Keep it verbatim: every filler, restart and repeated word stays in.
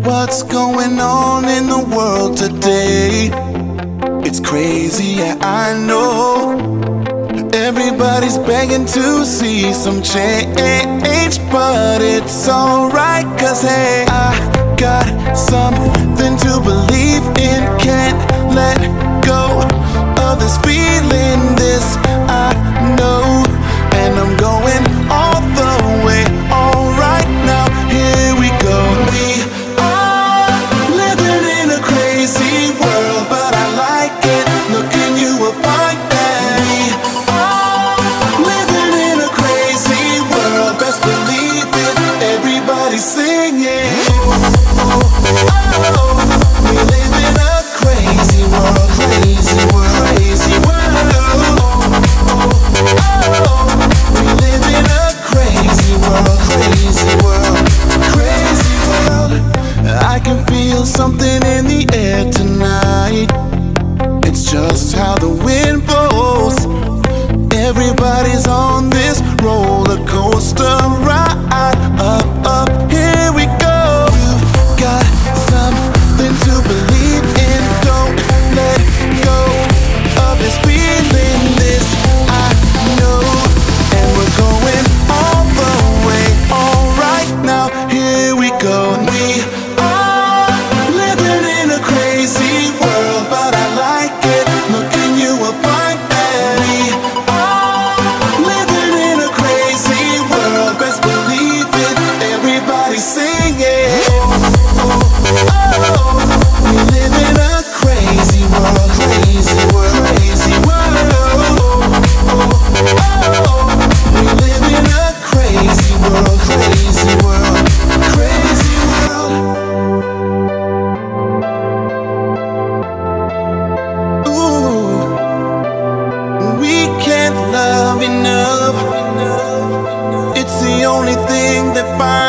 what's going on in the world today. It's crazy, yeah, I know. Everybody's begging to see some change, but it's alright, cause hey, I got something to believe in. Can't let go of this feeling, this I know. And I'm going all the way, alright now, here we go. We are living in a crazy world, but I like it. Look and you will find that we are living in a crazy world. Best believe it, everybody singing. Oh, oh, oh. We live in a crazy world, crazy world, crazy world. Oh, oh, oh. We live in a crazy world, crazy world, crazy world. I can feel something in the air tonight. It's just how the wind blows. Everybody's on this roller coaster ride. Up, up, here we go. You've got something to believe in. Don't let go of this feeling, this I know. And we're going all the way, alright now, here we go. We are living in a crazy world, but I like it. Look and you will find that we are living in a crazy world. Best believe it, everybody sing it. Oh, oh, oh. We live in a crazy world, crazy world, crazy world. Oh, oh, oh. We live in a crazy world, crazy world, crazy world. Ooh, we can't love enough. It's the only thing that binds